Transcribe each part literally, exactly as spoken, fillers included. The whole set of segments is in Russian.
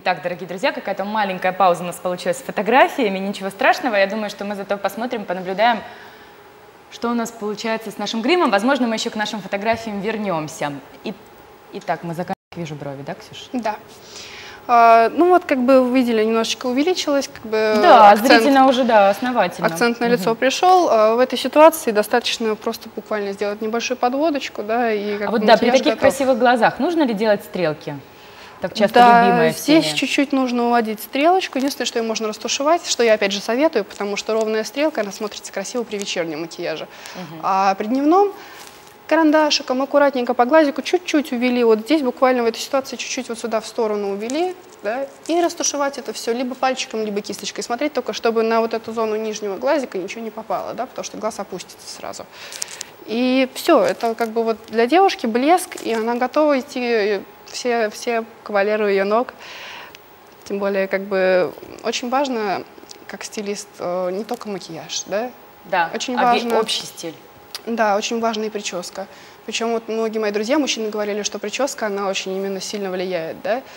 Итак, дорогие друзья, какая-то маленькая пауза у нас получилась с фотографиями, ничего страшного. Я думаю, что мы зато посмотрим, понаблюдаем, что у нас получается с нашим гримом. Возможно, мы еще к нашим фотографиям вернемся. И, итак, мы заканчиваем. Вижу брови, да, Ксюша? Да. А, ну вот, как бы вы видели, немножечко увеличилось, как бы. Да, акцент, зрительно уже, да, основательно. Акцент на лицо угу. пришел. А в этой ситуации достаточно просто буквально сделать небольшую подводочку, да, и как А вот да, при таких готов. красивых глазах нужно ли делать стрелки? Так часто да, любимая здесь чуть-чуть нужно уводить стрелочку. Единственное, что ее можно растушевать, что я опять же советую, потому что ровная стрелка, она смотрится красиво при вечернем макияже. Угу. А при дневном карандашиком аккуратненько по глазику чуть-чуть увели. Вот здесь буквально в этой ситуации чуть-чуть вот сюда в сторону увели, да, и растушевать это все либо пальчиком, либо кисточкой. Смотреть только, чтобы на вот эту зону нижнего глазика ничего не попало, да, потому что глаз опустится сразу. И все, это как бы вот для девушки блеск, и она готова идти. Все, все кавалеры ее ног. Тем более, как бы, очень важно, как стилист, не только макияж, да? Да, очень а важно, общий стиль. Да, очень важна и прическа. Причем вот многие мои друзья, мужчины, говорили, что прическа, она очень именно сильно влияет,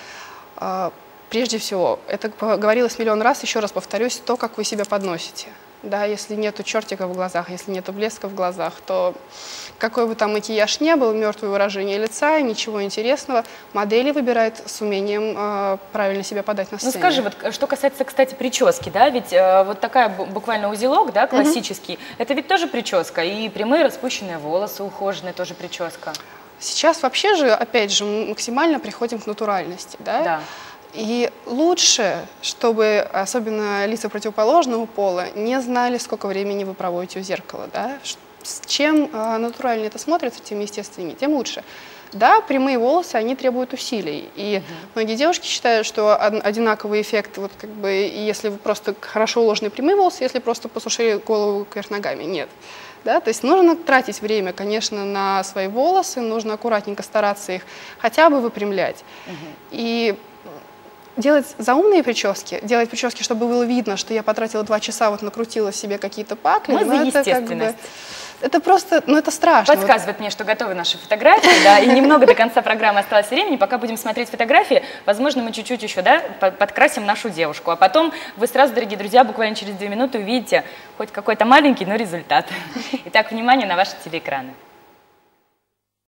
да? Прежде всего, это говорилось миллион раз, еще раз повторюсь, то, как вы себя подносите. Да, если нету чертика в глазах, если нету блеска в глазах, то какой бы там макияж ни был, мертвое выражение лица, ничего интересного, модели выбирают с умением э, правильно себя подать на сцене. Ну скажи, вот что касается, кстати, прически, да, ведь э, вот такая буквально узелок, да, классический, mm-hmm. это ведь тоже прическа, и прямые распущенные волосы, ухоженные, тоже прическа. Сейчас вообще же, опять же, максимально приходим к натуральности, да? Да. И лучше, чтобы, особенно лица противоположного пола, не знали, сколько времени вы проводите у зеркала. Да? Чем э, натуральнее это смотрится, тем естественнее, тем лучше. Да, прямые волосы, они требуют усилий. И угу. многие девушки считают, что одинаковый эффект, вот как бы, если вы просто хорошо уложены прямые волосы, если просто посушили голову кверх ногами. Нет. Да? То есть нужно тратить время, конечно, на свои волосы, нужно аккуратненько стараться их хотя бы выпрямлять. Угу. И делать заумные прически, делать прически, чтобы было видно, что я потратила два часа, вот накрутила себе какие-то пакли. Мы за естественность. Это, как бы, это просто, ну это страшно. Подсказывает мне, что готовы наши фотографии, да, и немного до конца программы осталось времени. Пока будем смотреть фотографии, возможно, мы чуть-чуть еще, да, подкрасим нашу девушку. А потом вы сразу, дорогие друзья, буквально через две минуты увидите хоть какой-то маленький, но результат. Итак, внимание на ваши телеэкраны.